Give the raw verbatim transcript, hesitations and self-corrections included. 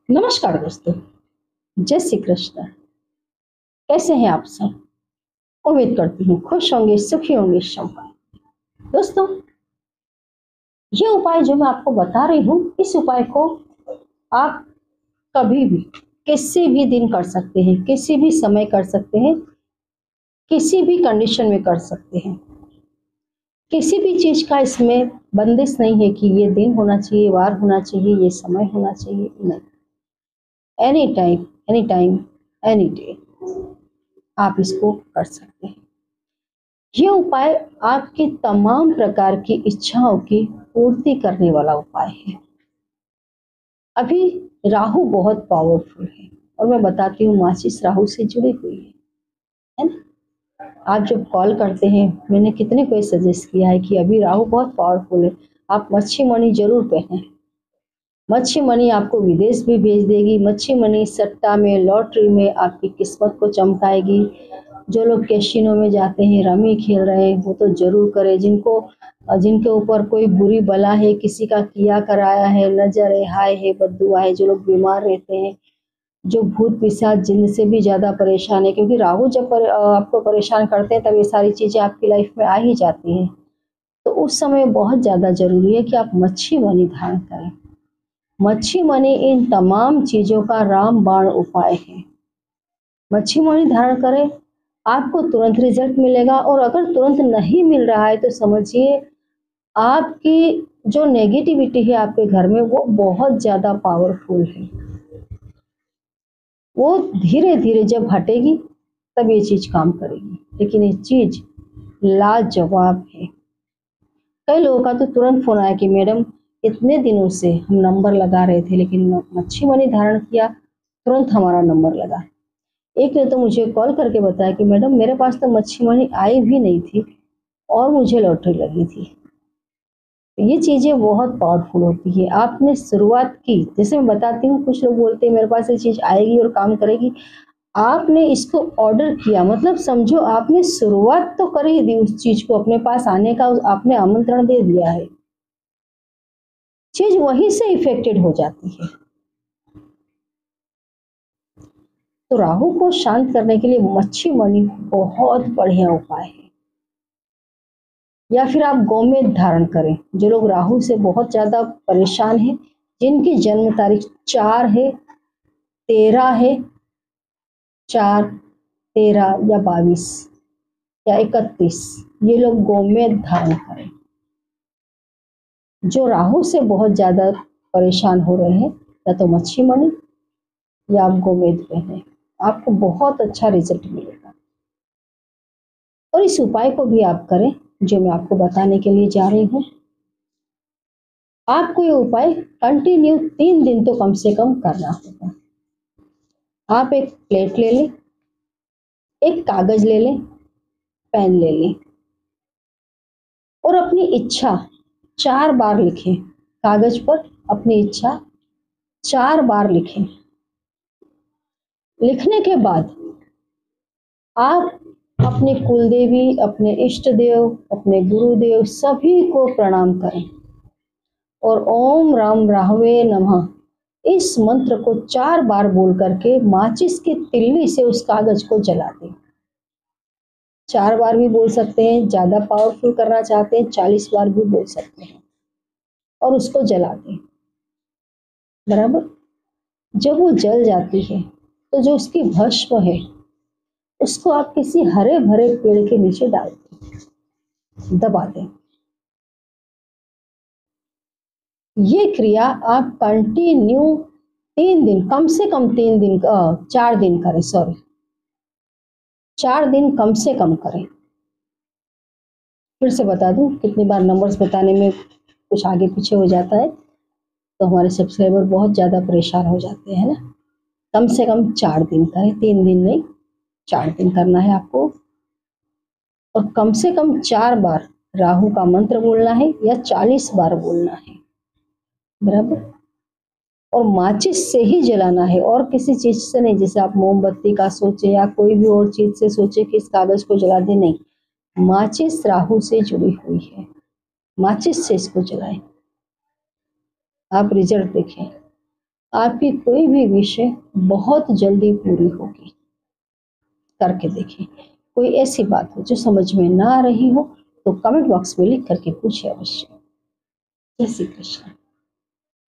नमस्कार दोस्तों। जय श्री कृष्ण। कैसे हैं आप सब? उम्मीद करती हूँ खुश होंगे, सुखी होंगे, संपन्न। दोस्तों, ये उपाय जो मैं आपको बता रही हूँ, इस उपाय को आप कभी भी किसी भी दिन कर सकते हैं, किसी भी समय कर सकते हैं, किसी भी कंडीशन में कर सकते हैं। किसी भी चीज का इसमें बंदिश नहीं है कि ये दिन होना चाहिए, वार होना चाहिए, ये समय होना चाहिए। नहीं, any time, any time, any day आप इसको कर सकते हैं। ये उपाय आपकी तमाम प्रकार की इच्छाओं की पूर्ति करने वाला उपाय है। अभी राहु बहुत पावरफुल है और मैं बताती हूँ, माचिस राहु से जुड़ी हुई है है ना? आप जब कॉल करते हैं, मैंने कितने को सजेस्ट किया है कि अभी राहु बहुत पावरफुल है, आप मच्छी मणि जरूर पहने। मच्छी मणि आपको विदेश भी भेज देगी। मच्छी मणि सट्टा में, लॉटरी में आपकी किस्मत को चमकाएगी। जो लोग कैसीनो में जाते हैं, रमी खेल रहे हैं, वो तो जरूर करें। जिनको जिनके ऊपर कोई बुरी बला है, किसी का किया कराया है, नजर है, हाय है, बद्दुआ है, जो लोग बीमार रहते हैं, जो भूत पिशाच जिनसे भी ज्यादा परेशान है, क्योंकि राहु जब पर, आपको परेशान करते हैं तब ये सारी चीजें आपकी लाइफ में आ ही जाती हैं। तो उस समय बहुत ज्यादा जरूरी है कि आप मच्छी मणि धारण करें। मच्छी मणि इन तमाम चीजों का रामबाण उपाय है। मच्छी मणि धारण करें, आपको तुरंत रिजल्ट मिलेगा। और अगर तुरंत नहीं मिल रहा है तो समझिए आपकी जो नेगेटिविटी है आपके घर में, वो बहुत ज्यादा पावरफुल है। वो धीरे धीरे जब हटेगी तब ये चीज काम करेगी, लेकिन ये चीज लाजवाब है। कई लोगों का तो तुरंत फोन आया कि मैडम, इतने दिनों से हम नंबर लगा रहे थे, लेकिन मच्छी मणि धारण किया, तुरंत हमारा नंबर लगा। एक ने तो मुझे कॉल करके बताया कि मैडम, मेरे पास तो मच्छी मणि आई भी नहीं थी और मुझे लॉटरी लगी थी। ये चीजें बहुत पावरफुल होती है। आपने शुरुआत की, जैसे मैं बताती हूँ, कुछ लोग बोलते हैं मेरे पास ये चीज आएगी और काम करेगी। आपने इसको ऑर्डर किया, मतलब समझो आपने शुरुआत तो कर ही दी, उस चीज को अपने पास आने का आपने आमंत्रण दे दिया है। चीज वहीं से इफेक्टेड हो जाती है। तो राहु को शांत करने के लिए मच्छी मणि बहुत बढ़िया उपाय है। या फिर आप गोमेद धारण करें। जो लोग राहु से बहुत ज्यादा परेशान हैं, जिनकी जन्म तारीख चार है, तेरह है, चार, तेरह या बाईस या इकतीस, ये लोग गोमेद धारण करें। जो राहु से बहुत ज्यादा परेशान हो रहे हैं, या तो मच्छी मणि या आप गोमेद पहने, आपको बहुत अच्छा रिजल्ट मिलेगा। और इस उपाय को भी आप करें जो मैं आपको बताने के लिए जा रही हूँ। आपको ये उपाय कंटिन्यू तीन दिन तो कम से कम करना होगा। आप एक प्लेट ले लें, एक कागज ले लें, पेन ले लें और अपनी इच्छा चार बार लिखें। कागज पर अपनी इच्छा चार बार लिखें। लिखने के बाद आप अपने कुलदेवी, अपने इष्ट देव, अपने गुरुदेव, सभी को प्रणाम करें और ओम राम राहवे नमः इस मंत्र को चार बार बोल करके माचिस की तिल्ली से उस कागज को जला दें। चार बार भी बोल सकते हैं, ज्यादा पावरफुल करना चाहते हैं चालीस बार भी बोल सकते हैं और उसको जला दें। बराबर। जब वो जल जाती है तो जो उसकी भस्म है उसको आप किसी हरे भरे पेड़ के नीचे डाल दें, दबा दें। ये क्रिया आप कंटिन्यू तीन दिन, कम से कम तीन दिन, चार दिन करें, सॉरी चार दिन कम से कम करें। फिर से बता दूं, कितनी बार नंबर्स बताने में कुछ आगे पीछे हो जाता है तो हमारे सब्सक्राइबर बहुत ज़्यादा परेशान हो जाते हैं ना। कम से कम चार दिन करें, तीन दिन नहीं, चार दिन करना है आपको। और कम से कम चार बार राहु का मंत्र बोलना है या चालीस बार बोलना है। बराबर। और माचिस से ही जलाना है और किसी चीज से नहीं। जैसे आप मोमबत्ती का सोचे या कोई भी और चीज से सोचे कि इस कागज को जला दे, नहीं, माचिस राहु से जुड़ी हुई है, माचिस से इसको जलाएं। आप रिजल्ट देखें। आपकी कोई भी विषय बहुत जल्दी पूरी होगी। करके देखिए। कोई ऐसी बात हो जो समझ में ना आ रही हो तो कमेंट बॉक्स में लिख करके पूछे अवश्य। जय श्री कृष्ण।